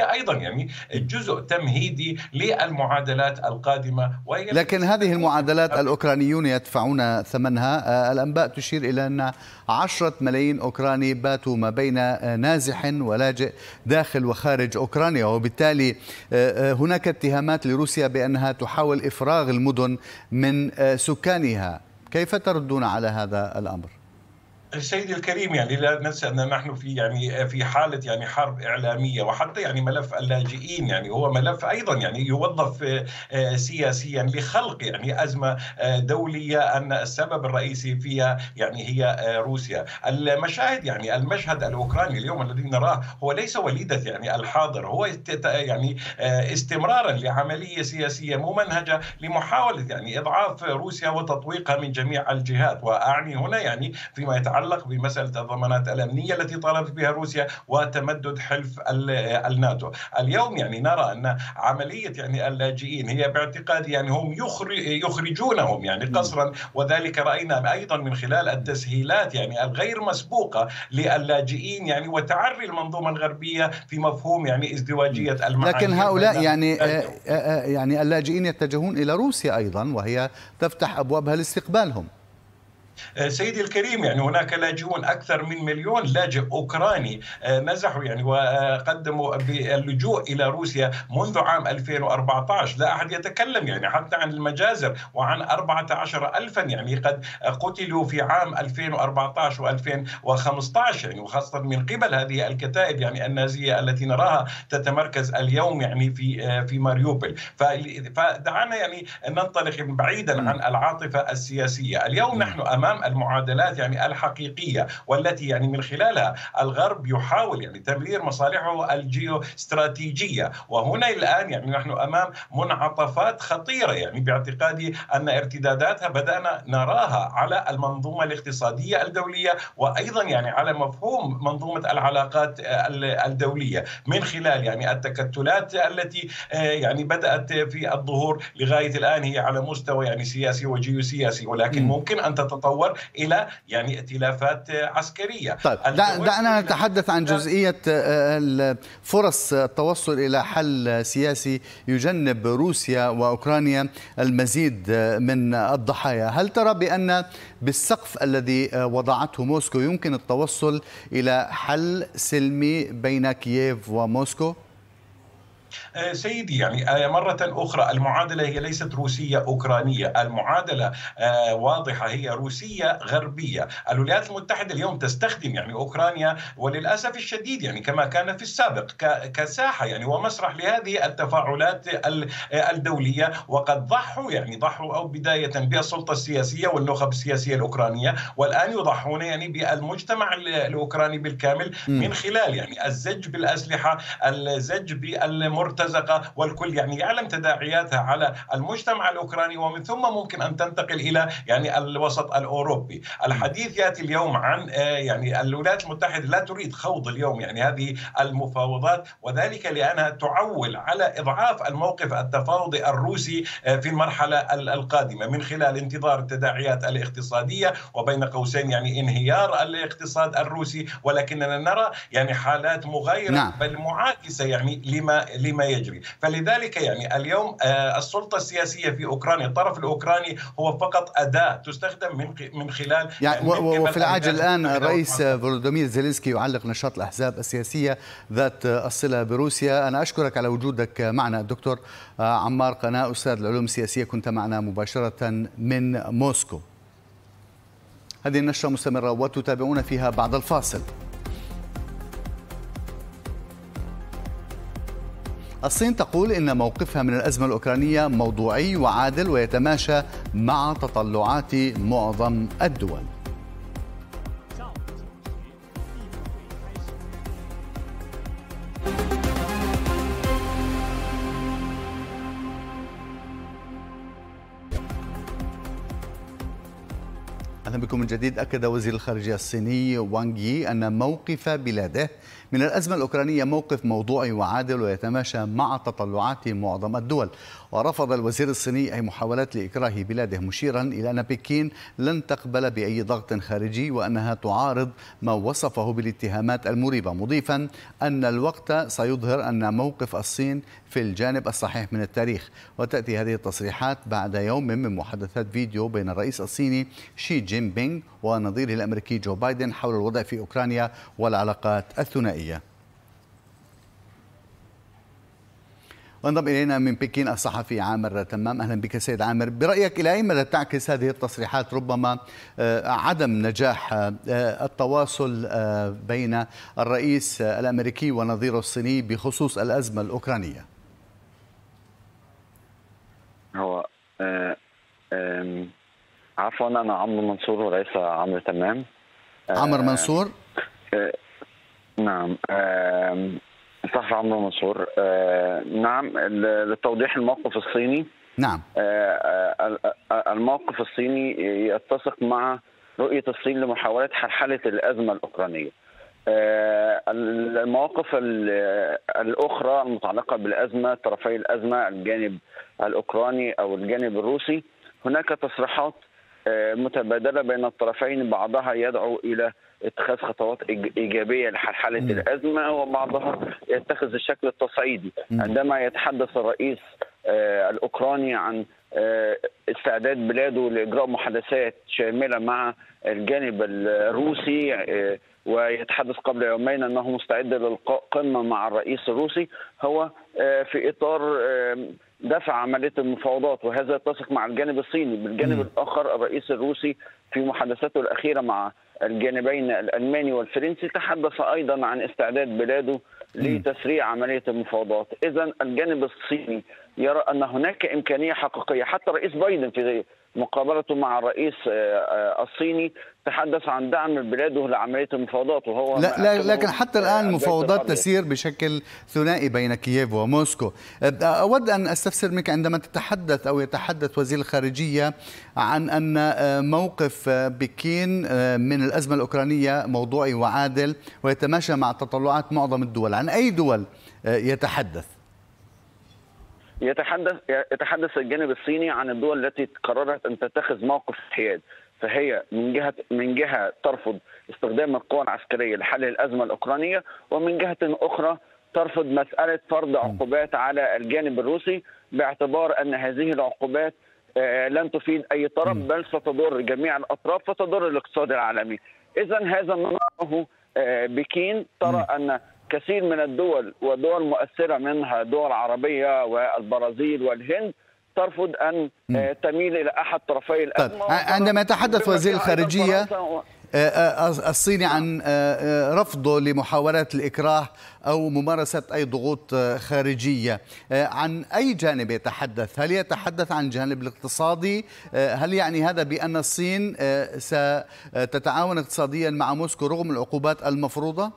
هي أيضا يعني جزء تمهيدي للمعادلات القادمة. لكن هذه المعادلات الأوكرانيون يدفعون ثمنها. الأنباء تشير إلى أن 10 ملايين أوكراني باتوا ما بين نازح ولاجئ داخل وخارج أوكرانيا، وبالتالي هناك اتهامات لروسيا بأنها تحاول إفراغ المدن من سكانها. كيف تردون على هذا الأمر؟ سيدي الكريم، يعني لا ننسى ان نحن في حاله يعني حرب اعلاميه، وحتى يعني ملف اللاجئين يعني هو ملف ايضا يعني يوظف سياسيا لخلق يعني ازمه دوليه ان السبب الرئيسي فيها يعني هي روسيا. المشاهد يعني المشهد الاوكراني اليوم الذي نراه هو ليس وليده يعني الحاضر، هو يعني استمرارا لعمليه سياسيه ممنهجه لمحاوله يعني اضعاف روسيا وتطويقها من جميع الجهات. واعني هنا يعني فيما يتعلق بمسألة الضمانات الأمنية التي طالبت بها روسيا وتمدد حلف الناتو. اليوم يعني نرى أن عملية يعني اللاجئين هي باعتقادي يعني هم يخرجونهم يعني قسرا، وذلك رأينا أيضا من خلال التسهيلات يعني الغير مسبوقة للاجئين يعني وتعري المنظومة الغربية في مفهوم يعني ازدواجية المعايير. لكن هؤلاء يعني اللاجئين يتجهون إلى روسيا أيضا، وهي تفتح أبوابها لاستقبالهم. سيدي الكريم، يعني هناك لاجئون أكثر من 1 مليون لاجئ أوكراني نزحوا يعني وقدموا باللجوء إلى روسيا منذ عام 2014. لا أحد يتكلم يعني حتى عن المجازر وعن 14,000 يعني قد قتلوا في عام 2014 و2015 يعني، وخاصة من قبل هذه الكتائب يعني النازية التي نراها تتمركز اليوم يعني في ماريوبل. فدعنا يعني ننطلق بعيدا عن العاطفة السياسية. اليوم نحن أمام المعادلات يعني الحقيقية، والتي يعني من خلالها الغرب يحاول يعني تمرير مصالحه الجيوستراتيجية. وهنا الآن يعني نحن أمام منعطفات خطيرة يعني باعتقادي أن ارتداداتها بدأنا نراها على المنظومة الاقتصادية الدولية، وأيضا يعني على مفهوم منظومة العلاقات الدولية من خلال يعني التكتلات التي يعني بدأت في الظهور لغاية الآن هي على مستوى يعني سياسي وجيوسياسي، ولكن ممكن أن تتطور إلى يعني ائتلافات عسكرية. طيب دعنا نتحدث عن جزئية فرص التوصل إلى حل سياسي يجنب روسيا وأوكرانيا المزيد من الضحايا. هل ترى بأن بالسقف الذي وضعته موسكو يمكن التوصل إلى حل سلمي بين كييف وموسكو؟ سيدي، يعني مرة أخرى المعادلة هي ليست روسية أوكرانية، المعادلة واضحة، هي روسية غربية. الولايات المتحدة اليوم تستخدم يعني أوكرانيا وللأسف الشديد يعني كما كان في السابق كساحة يعني ومسرح لهذه التفاعلات الدولية، وقد ضحوا أو بداية بالسلطة السياسية والنخب السياسية الأوكرانية، والآن يضحون يعني بالمجتمع الأوكراني بالكامل من خلال يعني الزج بالأسلحة، الزج بالمرتزقة، والكل يعني يعلم تداعياتها على المجتمع الأوكراني، ومن ثم ممكن أن تنتقل إلى يعني الوسط الأوروبي. الحديث يأتي اليوم عن يعني الولايات المتحدة لا تريد خوض اليوم يعني هذه المفاوضات، وذلك لأنها تعول على إضعاف الموقف التفاوضي الروسي في المرحلة القادمة من خلال انتظار التداعيات الاقتصادية، وبين قوسين يعني انهيار الاقتصاد الروسي، ولكننا نرى يعني حالات مغايرة بل معاكسة يعني لما يجري. فلذلك يعني اليوم السلطة السياسية في أوكرانيا، الطرف الأوكراني هو فقط أداة تستخدم من خلال يعني وفي العاجل الآن الرئيس فولودومير زيلينسكي يعلق نشاط الأحزاب السياسية ذات الصلة بروسيا. أنا أشكرك على وجودك معنا الدكتور عمار قناة، أستاذ العلوم السياسية، كنت معنا مباشرة من موسكو. هذه النشرة مستمرة وتتابعون فيها بعد الفاصل. الصين تقول إن موقفها من الأزمة الأوكرانية موضوعي وعادل ويتماشى مع تطلعات معظم الدول. أهلا بكم من جديد. أكد وزير الخارجية الصيني وانغ يي أن موقف بلاده من الأزمة الأوكرانية موقف موضوعي وعادل ويتماشى مع تطلعات معظم الدول. ورفض الوزير الصيني أي محاولات لإكراه بلاده، مشيرا إلى أن بكين لن تقبل بأي ضغط خارجي وأنها تعارض ما وصفه بالاتهامات المريبة، مضيفا أن الوقت سيظهر أن موقف الصين في الجانب الصحيح من التاريخ. وتأتي هذه التصريحات بعد يوم من محادثات فيديو بين الرئيس الصيني شي جين بينغ ونظيره الأمريكي جو بايدن حول الوضع في أوكرانيا والعلاقات الثنائية. وانضم إلينا من بكين الصحفي عامر تمام. أهلا بك سيد عامر، برأيك إلى أي مدى تعكس هذه التصريحات ربما عدم نجاح التواصل بين الرئيس الأمريكي ونظيره الصيني بخصوص الأزمة الأوكرانية؟ هو عفوا، أنا عمرو منصور وليس عمرو تمام. عمرو منصور؟ نعم، صح، عمرو منصور. نعم، لتوضيح الموقف الصيني. نعم. الموقف الصيني يتسق مع رؤية الصين لمحاولة حلحلة الأزمة الأوكرانية. المواقف الأخرى المتعلقة بالأزمة، طرفي الأزمة، الجانب الأوكراني أو الجانب الروسي، هناك تصريحات متبادلة بين الطرفين، بعضها يدعو إلى اتخاذ خطوات إيجابية لحلحلة الأزمة وبعضها يتخذ الشكل التصعيدي. عندما يتحدث الرئيس الأوكراني عن استعداد بلاده لإجراء محادثات شاملة مع الجانب الروسي، ويتحدث قبل يومين أنه مستعد للقاء قمة مع الرئيس الروسي، هو في إطار دفع عملية المفاوضات، وهذا يتسق مع الجانب الصيني. بالجانب الآخر الرئيس الروسي في محادثاته الأخيرة مع الجانبين الألماني والفرنسي تحدث أيضا عن استعداد بلاده لتسريع عملية المفاوضات. إذن الجانب الصيني يرى أن هناك إمكانية حقيقية. حتى رئيس بايدن في مقابلته مع الرئيس الصيني تحدث عن دعم بلاده لعملية المفاوضات، وهو لكن حتى الآن المفاوضات تسير بشكل ثنائي بين كييف وموسكو. أود أن أستفسر منك، عندما تتحدث أو يتحدث وزير الخارجية عن أن موقف بكين من الأزمة الأوكرانية موضوعي وعادل ويتماشى مع تطلعات معظم الدول، عن أي دول يتحدث؟ يتحدث الجانب الصيني عن الدول التي قررت أن تتخذ موقف حياد، فهي من جهة ترفض استخدام القوى العسكرية لحل الأزمة الأوكرانية، ومن جهة أخرى ترفض مسألة فرض عقوبات على الجانب الروسي، باعتبار أن هذه العقوبات لن تفيد أي طرف، بل ستضر جميع الأطراف وتضر الاقتصاد العالمي. إذن هذا ما نراه بكين. ترى أن كثير من الدول ودول مؤثرة منها دول عربية والبرازيل والهند ترفض أن تميل إلى أحد طرفي الأزمة. عندما يتحدث وزير الخارجية الصيني عن رفضه لمحاولات الإكراه أو ممارسة أي ضغوط خارجية، عن أي جانب يتحدث؟ هل يتحدث عن الجانب الاقتصادي؟ هل يعني هذا بأن الصين ستتعاون اقتصاديا مع موسكو رغم العقوبات المفروضة؟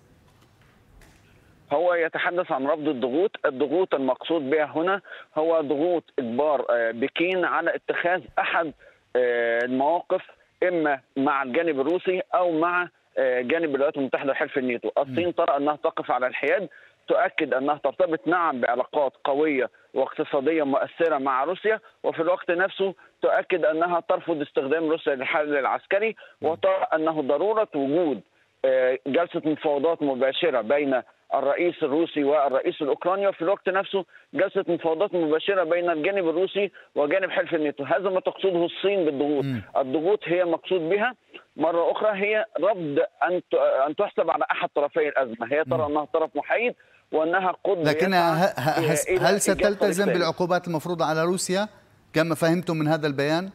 هو يتحدث عن رفض الضغوط المقصود بها هنا هو ضغوط إجبار بكين على اتخاذ أحد المواقف، إما مع الجانب الروسي أو مع جانب الولايات المتحدة وحلف الناتو. الصين ترى أنها تقف على الحياد، تؤكد أنها ترتبط نعم بعلاقات قوية واقتصادية مؤثرة مع روسيا، وفي الوقت نفسه تؤكد أنها ترفض استخدام روسيا للحل العسكري، وترى أنه ضرورة وجود جلسة مفاوضات مباشرة بين الرئيس الروسي والرئيس الأوكراني، وفي الوقت نفسه جلسة مفاوضات مباشرة بين الجانب الروسي وجانب حلف الناتو. هذا ما تقصده الصين بالضغوط. الضغوط هي مقصود بها مرة أخرى هي رفض أن تحسب على أحد طرفي الأزمة. هي ترى أنها طرف محايد وأنها قد، لكن هل ستلتزم بالعقوبات المفروضة على روسيا كما فهمتم من هذا البيان؟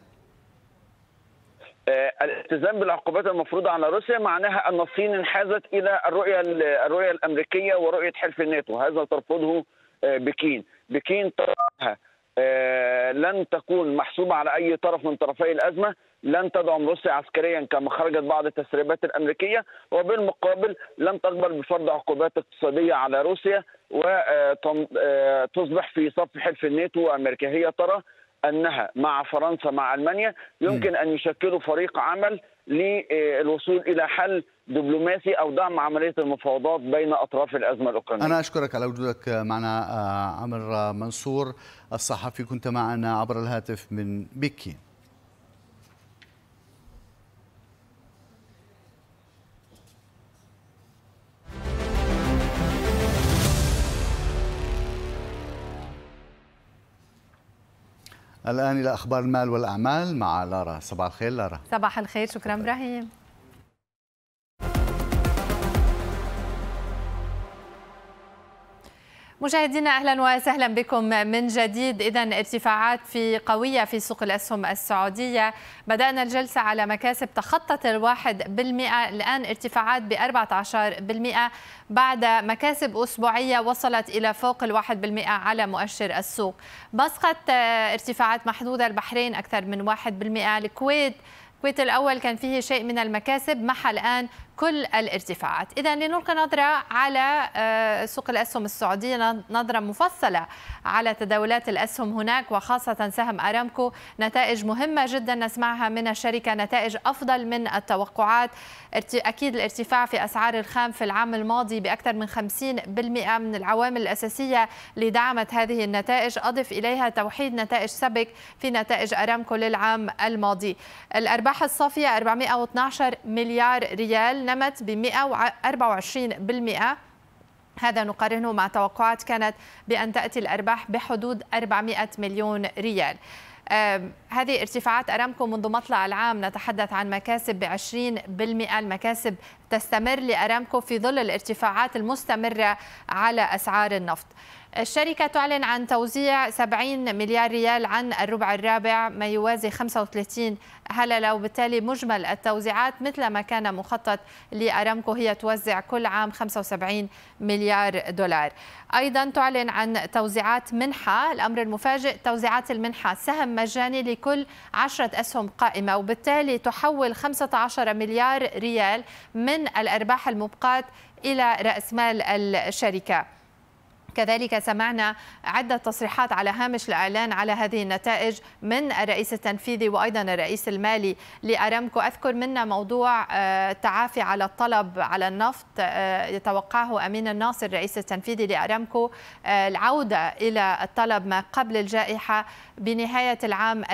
الالتزام بالعقوبات المفروضة على روسيا معناها أن الصين انحازت إلى الرؤية الأمريكية ورؤية حلف الناتو. هذا ترفضه بكين. ترى لن تكون محسوبة على أي طرف من طرفي الأزمة، لن تدعم روسيا عسكريا كما خرجت بعض التسريبات الأمريكية، وبالمقابل لن تقبل بفرض عقوبات اقتصادية على روسيا وتصبح في صف حلف الناتو وأمريكا. هي ترى أنها مع فرنسا مع ألمانيا يمكن أن يشكلوا فريق عمل للوصول إلى حل دبلوماسي أو دعم عملية المفاوضات بين أطراف الأزمة الأوكرانية. أنا أشكرك على وجودك معنا عمر منصور الصحفي، كنت معنا عبر الهاتف من بكين. الآن إلى أخبار المال والأعمال مع لارا. صباح الخير لارا. صباح الخير، شكرا إبراهيم. مشاهدينا أهلا وسهلا بكم من جديد. إذن ارتفاعات قوية في سوق الأسهم السعودية. بدأنا الجلسة على مكاسب تخطت 1%، الآن ارتفاعات ب14% بعد مكاسب أسبوعية وصلت إلى فوق 1% على مؤشر السوق. مسقط ارتفاعات محدودة، البحرين أكثر من 1%، الكويت الأول كان فيه شيء من المكاسب، محى الآن كل الارتفاعات. إذا لنلقي نظرة على سوق الأسهم السعودية، نظرة مفصلة على تداولات الأسهم هناك وخاصة سهم أرامكو. نتائج مهمة جدا نسمعها من الشركة، نتائج أفضل من التوقعات. أكيد الارتفاع في أسعار الخام في العام الماضي بأكثر من 50% من العوامل الأساسية اللي دعمت هذه النتائج. أضف إليها توحيد نتائج سبك في نتائج أرامكو للعام الماضي. الأرباح الصافية 412 مليار ريال، نمت ب 124%. هذا نقارنه مع توقعات كانت بأن تأتي الأرباح بحدود 400 مليون ريال. هذه ارتفاعات أرامكو منذ مطلع العام، نتحدث عن مكاسب ب20%. المكاسب تستمر لأرامكو في ظل الارتفاعات المستمرة على أسعار النفط. الشركة تعلن عن توزيع 70 مليار ريال عن الربع الرابع، ما يوازي 35 هللة، وبالتالي مجمل التوزيعات مثل ما كان مخطط لأرامكو هي توزع كل عام 75 مليار دولار. أيضا تعلن عن توزيعات منحة. الأمر المفاجئ توزيعات المنحة سهم مجاني لكل 10 أسهم قائمة، وبالتالي تحول 15 مليار ريال من الأرباح المبقاة إلى رأس مال الشركة. كذلك سمعنا عدة تصريحات على هامش الإعلان على هذه النتائج من الرئيس التنفيذي وأيضا الرئيس المالي لأرامكو. أذكر منا موضوع التعافي على الطلب على النفط، يتوقعه أمين الناصر الرئيس التنفيذي لأرامكو العودة إلى الطلب ما قبل الجائحة بنهاية العام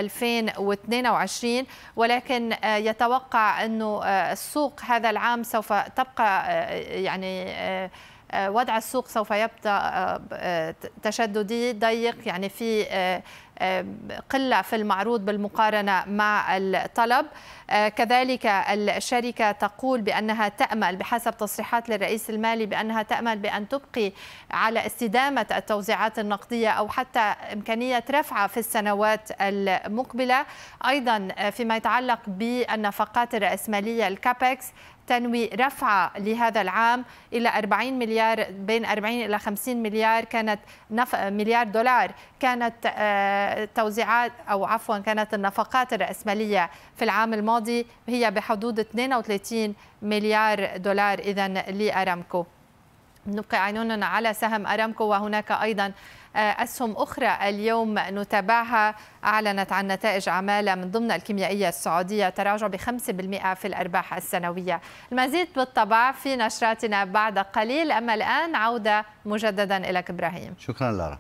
2022، ولكن يتوقع أنه السوق هذا العام سوف تبقى يعني وضع السوق سوف يبقى تشددي ضيق، يعني في قلة في المعروض بالمقارنة مع الطلب. كذلك الشركة تقول بأنها تأمل بحسب تصريحات للرئيس المالي بأنها تأمل بأن تبقي على استدامة التوزيعات النقدية أو حتى إمكانية رفعها في السنوات المقبلة. أيضا فيما يتعلق بالنفقات الرأسمالية الكابكس تنوي رفع لهذا العام إلى 40 مليار، بين 40 إلى 50 مليار كانت مليار دولار كانت توزيعات أو عفوا كانت النفقات الرأسمالية في العام الماضي، هي بحدود 32 مليار دولار إذن لأرامكو. نبقي عيوننا على سهم أرامكو، وهناك أيضا أسهم أخرى اليوم نتابعها. أعلنت عن نتائج عمالة من ضمن الكيميائية السعودية تراجع ب5% في الأرباح السنوية. المزيد بالطبع في نشراتنا بعد قليل، أما الآن عودة مجددا إليك إبراهيم. شكرا لارا.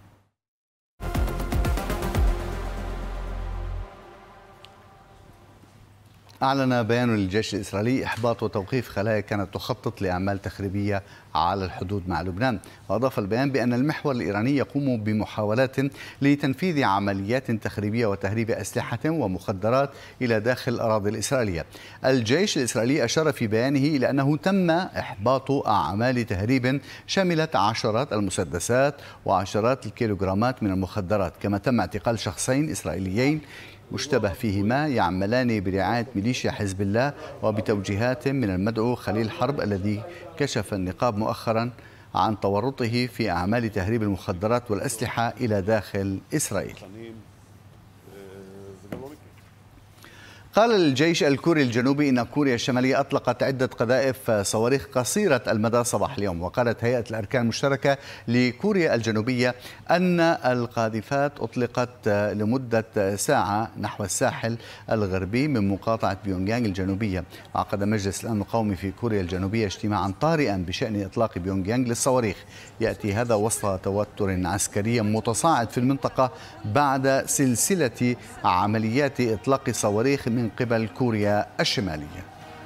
أعلن بيان للجيش الإسرائيلي إحباط وتوقيف خلايا كانت تخطط لأعمال تخريبية على الحدود مع لبنان. وأضاف البيان بأن المحور الإيراني يقوم بمحاولات لتنفيذ عمليات تخريبية وتهريب أسلحة ومخدرات إلى داخل الأراضي الإسرائيلية. الجيش الإسرائيلي أشار في بيانه إلى أنه تم إحباط أعمال تهريب شملت عشرات المسدسات وعشرات الكيلوغرامات من المخدرات، كما تم اعتقال شخصين إسرائيليين مشتبه فيهما يعملان برعاية ميليشيا حزب الله وبتوجيهات من المدعو خليل حرب الذي كشف النقاب مؤخرا عن تورطه في أعمال تهريب المخدرات والأسلحة إلى داخل إسرائيل. قال الجيش الكوري الجنوبي إن كوريا الشمالية أطلقت عدة قذائف صواريخ قصيرة المدى صباح اليوم. وقالت هيئة الأركان المشتركة لكوريا الجنوبية أن القاذفات أطلقت لمدة ساعة نحو الساحل الغربي من مقاطعة بيونغيانغ الجنوبية. عقد مجلس الأمن القومي في كوريا الجنوبية اجتماعا طارئا بشأن إطلاق بيونغيانغ للصواريخ. يأتي هذا وسط توتر عسكري متصاعد في المنطقة بعد سلسلة عمليات إطلاق صواريخ من قبل كوريا الشمالية.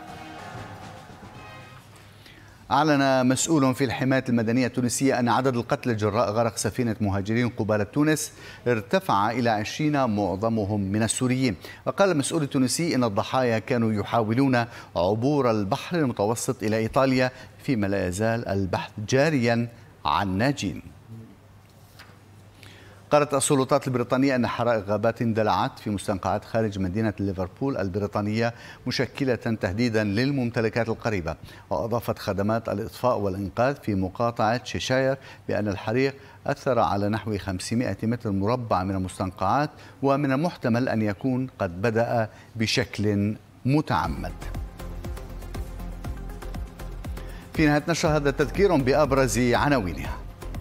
أعلن مسؤول في الحماية المدنية التونسية أن عدد القتلى جراء غرق سفينة مهاجرين قبالة تونس ارتفع إلى 20 معظمهم من السوريين. وقال المسؤول التونسي أن الضحايا كانوا يحاولون عبور البحر المتوسط إلى إيطاليا فيما لا يزال البحث جاريا عن ناجين. قالت السلطات البريطانية أن حرائق غابات اندلعت في مستنقعات خارج مدينة ليفربول البريطانية مشكلة تهديدا للممتلكات القريبة. وأضافت خدمات الإطفاء والإنقاذ في مقاطعة شيشاير بأن الحريق أثر على نحو 500 متر مربع من المستنقعات ومن المحتمل أن يكون قد بدأ بشكل متعمد. في نهاية نشر هذا تذكير بأبرز عناوينها.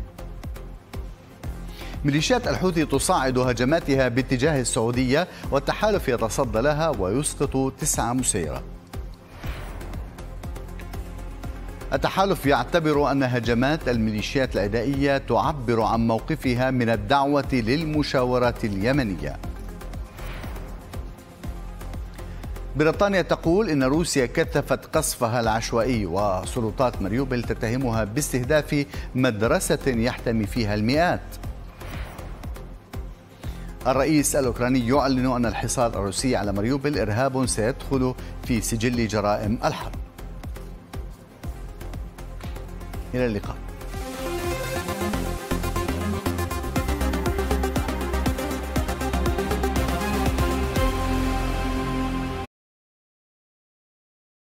ميليشيات الحوثي تصاعد هجماتها باتجاه السعودية والتحالف يتصدى لها ويسقط 9 مسيرات. التحالف يعتبر أن هجمات الميليشيات العدائية تعبر عن موقفها من الدعوة للمشاورات اليمنية. بريطانيا تقول إن روسيا كثفت قصفها العشوائي وسلطات ماريوبل تتهمها باستهداف مدرسة يحتمي فيها المئات. الرئيس الأوكراني يعلن أن الحصار الروسي على ماريوبل إرهاب سيدخل في سجل جرائم الحرب. إلى اللقاء.